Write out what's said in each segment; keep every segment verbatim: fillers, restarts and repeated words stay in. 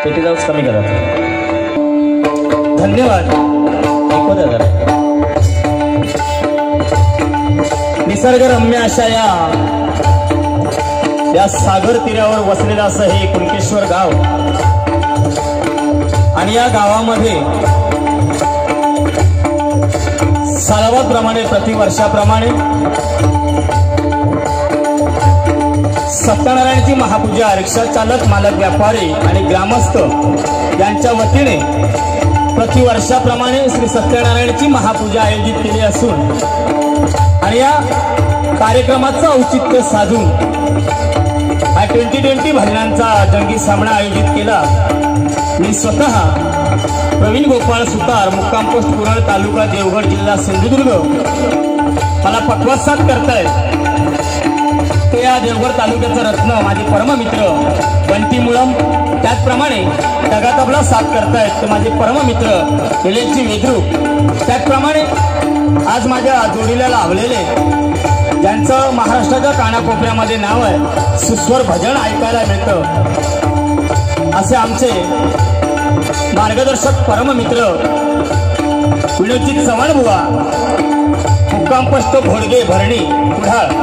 तिथे जाऊच कमी करा. धन्यवाद. ऐकू द्या जरा. निसर्गरम्य अशा या या सागर तीरावर वसलेलं असं हे कुणकेश्वर गाव आणि या गावामध्ये सालावाप्रमाणे प्रतिवर्षाप्रमाणे सत्यनारायणची महापूजा रिक्षा चालक मालक व्यापारी आणि ग्रामस्थ यांच्या वतीने प्रतिवर्षाप्रमाणे श्री सत्यनारायणची महापूजा आयोजित केली असून आणि या कार्यक्रमाचं औचित्य साधून हा ट्वेंटी ट्वेंटी भजनांचा जंगी सामना आयोजित केला. मी स्वतः प्रवीण गोपाळ सुतार मुक्काम पोस्ट कुरळ तालुका देवगड जिल्हा सिंधुदुर्ग मला पक्वासात करतायत ते या देवगड तालुक्याचा रत्न माझे परममित्र बंटी मुळम. त्याचप्रमाणे टगातबला साथ करतायत ते माझे परममित्र निलेशजी वेद्रू. त्याचप्रमाणे आज माझ्या जोडीला लाभलेले ज्यांचं महाराष्ट्राच्या कानाकोपऱ्यामध्ये नाव आहे सुस्वर भजन ऐकायला मिळतं असे आमचे मार्गदर्शक परममित्र विनोदजी चव्हाण बुवा मुक्काम पोस्ट घोडगे भरणी कुडाळ.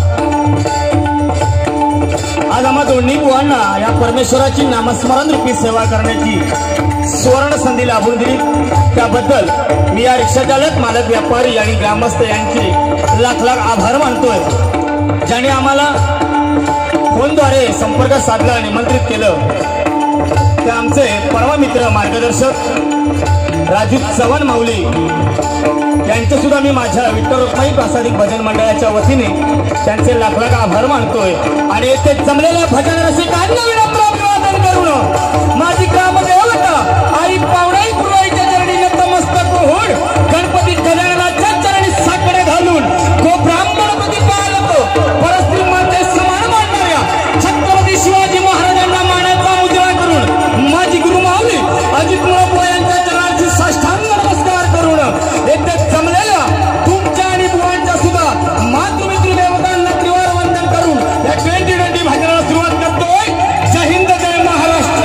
आज आम्हा दोन्ही बुवांना या परमेश्वराची नामस्मरण रूपी सेवा करण्याची सुवर्ण संधी लाभून दिली त्याबद्दल मी या रिक्षाचालक मालक व्यापारी आणि ग्रामस्थ यांचे लाख लाख आभार मानतोय. ज्याने आम्हाला फोनद्वारे संपर्क साधला निमंत्रित केलं ते आमचे परममित्र मार्गदर्शक राजू चव्हाण माऊली यांचे सुद्धा मी माझ्या विठ्ठल रुक्माई प्रासादिक भजन मंडळाच्या वतीने त्यांचे लाख लाख आभार मानतोय. आणि येथे जमलेल्या भजन रसिकांना विनम्र अभिवादन करून माझी ग्रामदेवता आई पावणाई पुरवाईच्या चरणी नतमस्तक होऊन गणपती गजाननाच्या चरणी साकडे घालून गो ब्राह्मण प्रतिपालक परस्त्रीमध्ये समान मानणाऱ्या छत्रपती शिवाजी महाराजांना मानाचा मुजरा करून माझी गुरु माऊली अजित मुळापुरा यांच्या चरणाची साष्टांग नमस्कार करून येथे जमलेल्या तुमच्या आणि बुवांच्या सुद्धा मातृपितृ देवतांना त्रिवार वंदन करून या ट्वेंटी ट्वेंटी भजनाला सुरुवात करतोय. जय हिंद जय महाराष्ट्र.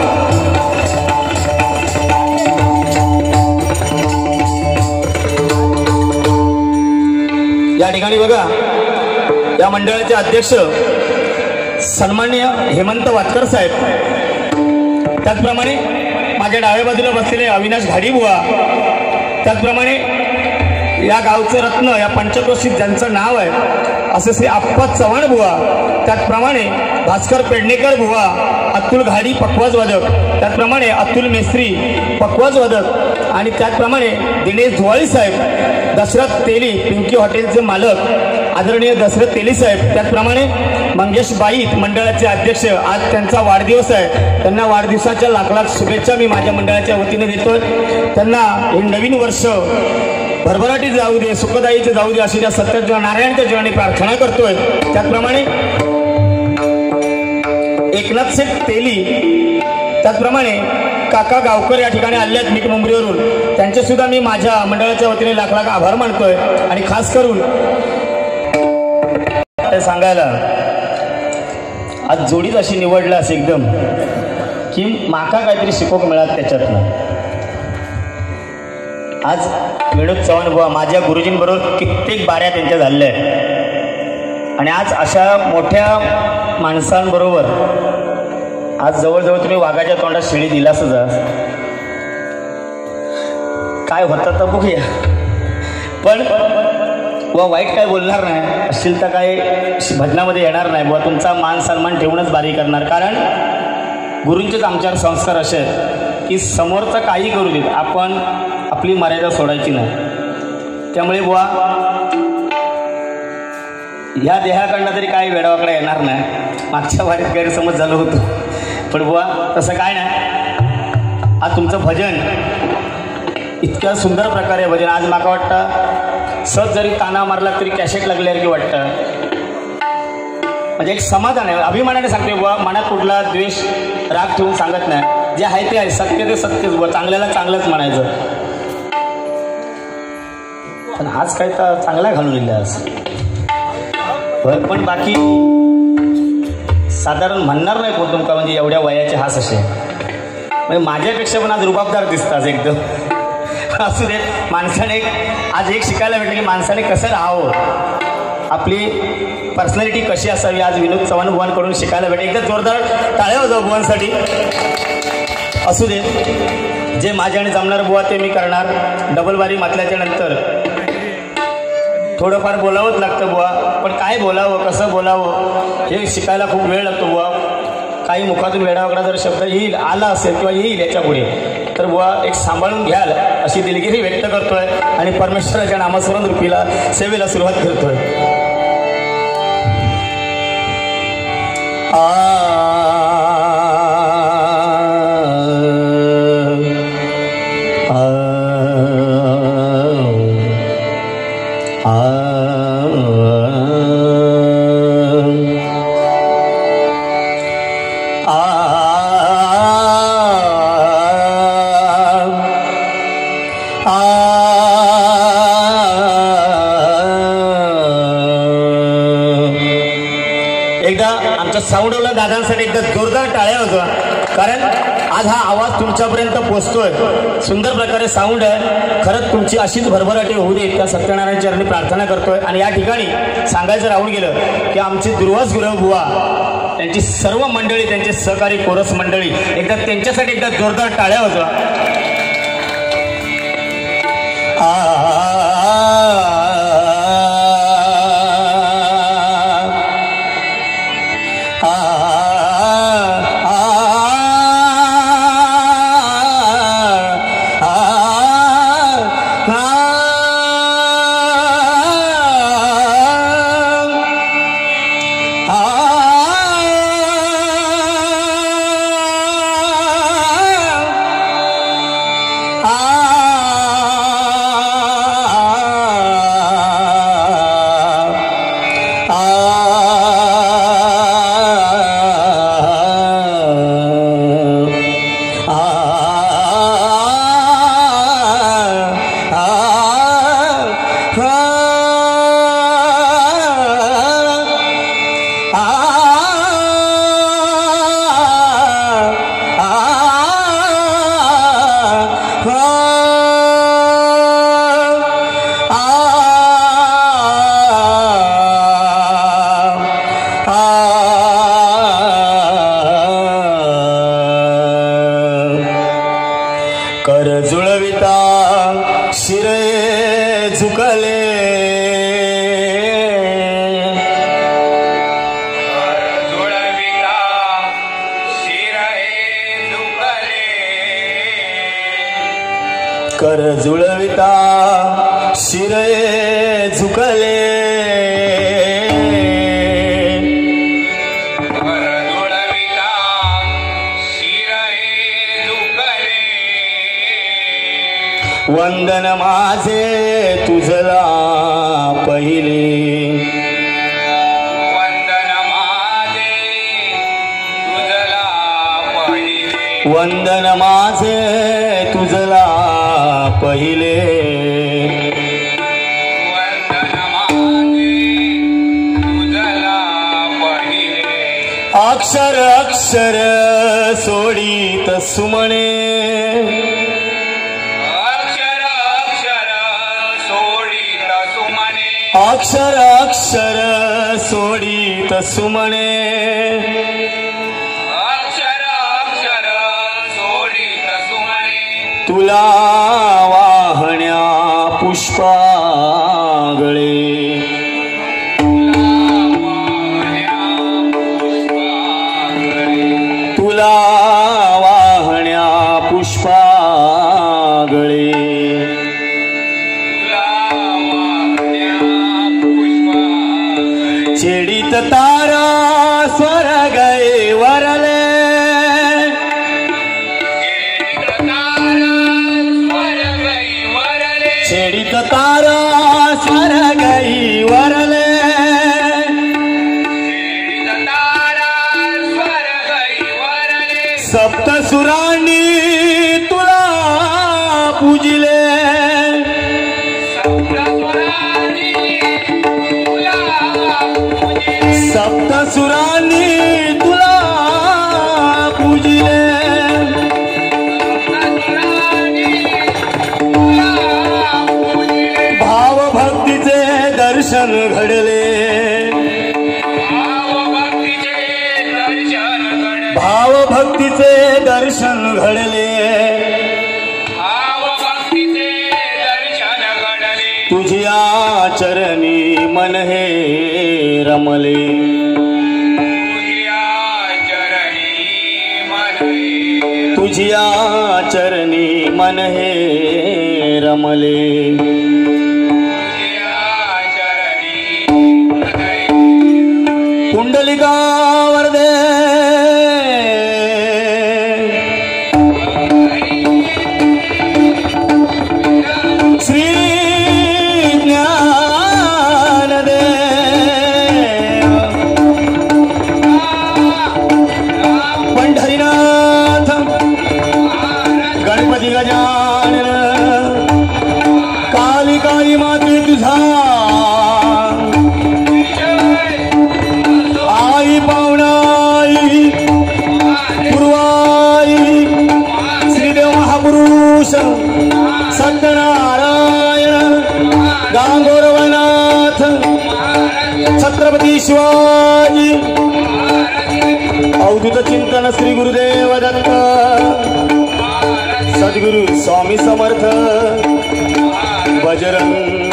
या ठिकाणी बघा या मंडळाचे अध्यक्ष सन्माननीय हेमंत वाटकर साहेब, त्याचप्रमाणे माझ्या डाव्या बाजूला बसलेले अविनाश घाडी बुवा, त्याचप्रमाणे या गावचे रत्न या पंचक्रोशीत ज्यांचं नाव आहे असे श्री आप्पा चव्हाण बुवा, त्याचप्रमाणे भास्कर पेडणेकर बुवा अतुल घाडी पकवाज वादक, त्याचप्रमाणे अतुल मेस्त्री पकवाज वादक आणि त्याचप्रमाणे दिनेश धुवाळी साहेब, दशरथ तेली पिंकी हॉटेलचे मालक आदरणीय दशरथ तेली साहेब, त्याचप्रमाणे मंगेश बाईत मंडळाचे अध्यक्ष. आज त्यांचा वाढदिवस आहे, त्यांना वाढदिवसाच्या लाख लाख शुभेच्छा मी माझ्या मंडळाच्या वतीने देतोय. त्यांना हे नवीन वर्ष भरभराटी जाऊ दे, सुखदायीचे जाऊ दे अशी त्या सत्यनारायणच्या चरणी प्रार्थना करतोय. त्याचप्रमाणे एकनाथ शेठ तेली, त्याचप्रमाणे काका गावकर या ठिकाणी आले आहेत मीठ मुंबरीवरून, त्यांचे सुद्धा मी माझ्या मंडळाच्या वतीने लाख लाख आभार मानतोय. आणि खास करून सांगायला आज जोडीच अशी निवडला असे एकदम की माका काहीतरी शिकोक मिळात त्याच्यातनं. आज विनोद चव्हाण बुवा माझ्या गुरुजींबरोबर कित्येक बाऱ्या त्यांच्या झालेल्या आहेत आणि आज अशा मोठ्या माणसांबरोबर आज जवळजवळ तुम्ही वाघाच्या तोंडात शिळी दिला सुद्धा काय होतं तर बघूया. पण बुवा वाईट काय बोलणार नाही, अश्लीलता काय भजनामध्ये येणार नाही बुवा, तुमचा मान सन्मान ठेवूनच बारी करणार. कारण गुरूंचेच आमच्यावर संस्कार असे आहेत की समोरचं काही करू देत, आपण आपली मर्यादा सोडायची नाही. त्यामुळे बुवा ह्या देहाकडनं तरी काही वेडावाकडे येणार नाही. मागच्या वारीत गैरसमज झालं होतं, पण बुवा तसं काय नाही. आज तुमचं भजन इतक्या सुंदर प्रकारे भजन, आज माका वाटतं सहज जरी ताना मारला तरी कॅसेट लागल्यासारखी वाटतं. म्हणजे एक समाधान आहे, अभिमानाने सांगते बुवा, मनात कुठला द्वेष राग ठेवून सांगत नाही. जे आहे ते आहे, सत्य ते सत्यच बुवा, चांगल्याला चांगलंच म्हणायचं. पण आज काय तर चांगला घालून लिहिलं आज. पण बाकी साधारण म्हणणार नाही कोण तुमका म्हणजे एवढ्या वयाचे हास असे म्हणजे माझ्यापेक्षा पण आज रुबाबदार दिसतात एकदम. असू दे, माणसाने आज एक शिकायला भेटलं की माणसाने कसं राहावं, आपली पर्सनॅलिटी कशी असावी आज विनोद चव्हाण बुवांकडून शिकायला भेटेल. एकदा जोरदार टाळ्या वाजवा बुवांसाठी. असू दे, जे माझ्याने जमणार बुवा ते मी करणार. डबल बारी मातल्याच्या नंतर थोडंफार बोलावंच लागतं बुवा, पण काय बोलावं कसं बोलावं हे शिकायला खूप वेळ लागतो बुवा. काही मुखातून वेडावाकडा जर शब्द येईल आला असेल किंवा येईल याच्या पुढे तर बुवा एक सांभाळून घ्याल अशी दिलगिरी व्यक्त करतोय आणि परमेश्वराच्या नामस्मरण रूपीला सेवेला सुरुवात करतोय. आ साऊंडवाला दादांसाठी एकदा जोरदार टाळ्या होत्या, कारण आज हा आवाज तुमच्यापर्यंत पोहोचतोय. सुंदर प्रकारे साऊंड आहे. खरंच तुमची अशीच भरभराटी होऊ दे त्या सत्यनारायण चरणी प्रार्थना करतोय. आणि या ठिकाणी सांगायचं राहून गेलं की आमचे दुर्वास गुरव बुवा त्यांची सर्व मंडळी, त्यांचे सहकारी कोरस मंडळी, एकदा त्यांच्यासाठी एकदा जोरदार टाळ्या होत्या. कर जुळविता शिरे झुकले, कर जुळविता शिरे झुकले, वंदन माझे तुझला पहिले, वंदन माझे तुझला पहिले, वंदन माझे तुझला पहिले, वंदन माझे तुझला पहिले, अक्षर अक्षर सोडीत सुमणे, अक्षर अक्षर सोडीत सुमणे, अक्षर अक्षर सोडीत सुमणे, अक्षर अक्षर सोडीत सुमणे, तुला वाहण्या पुष्पागळे, तुला वाहण्या पुष्पागळे, छेडीत तारा स्वर्गै वरले, छेडीत तारा स्वर्गै वरले, सप्तसुरांनी तुला पूजिले, सप्तसुरांनी तुला पूजिले, भक्तीचे दर्शन घडले भाव भक्तीचे दर्शन घडले तुझ्या चरणी मन हे रमले तुझ्या चरणी मन हे तुझ्या चरणी मन हे रमले तुझ्या चरणी मन हे कुंडलिका वरदे श्री ज्ञानदेव पंढरीनाथ गणपती गजानन काली काली माते तुझा आई पावनाई पूर्वाई श्रीदेव महापुरुष सत्यनारायण गांगोरवनाथ छत्रपती शिवाजी अवधूत चिंतन श्री गुरुदेव दत्त सद्गुरु स्वामी समर्थ बजरंग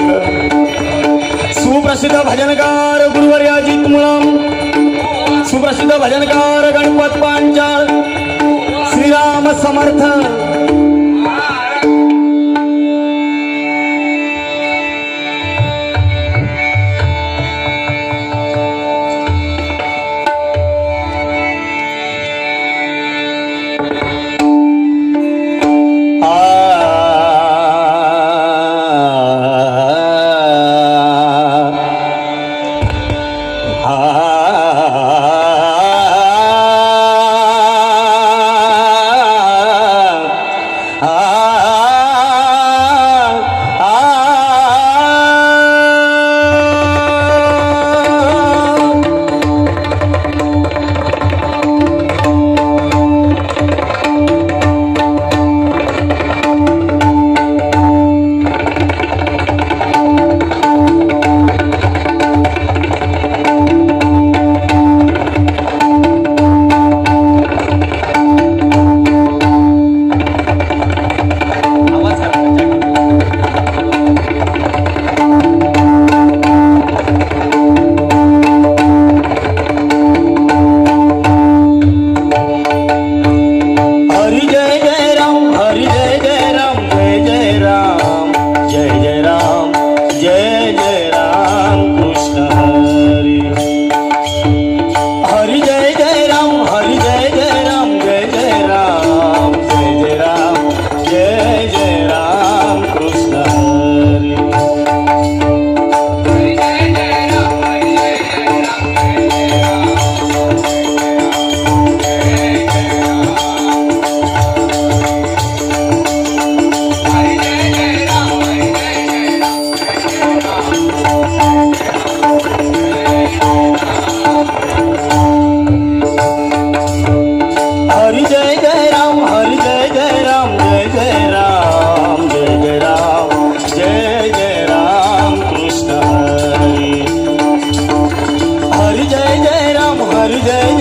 सुप्रसिद्ध भजनकार गुरुवर्य अजित मुळम सुप्रसिद्ध भजनकार गणपत पांचाळ श्रीराम समर्थ जय